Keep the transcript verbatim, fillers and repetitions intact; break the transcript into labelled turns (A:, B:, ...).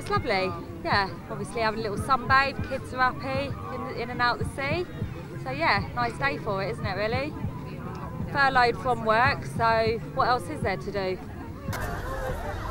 A: it's lovely. Yeah, obviously having a little sunbathe, kids are happy, in, in and out the sea. So yeah, nice day for it, isn't it really? Furloughed from work, so what else is there to do?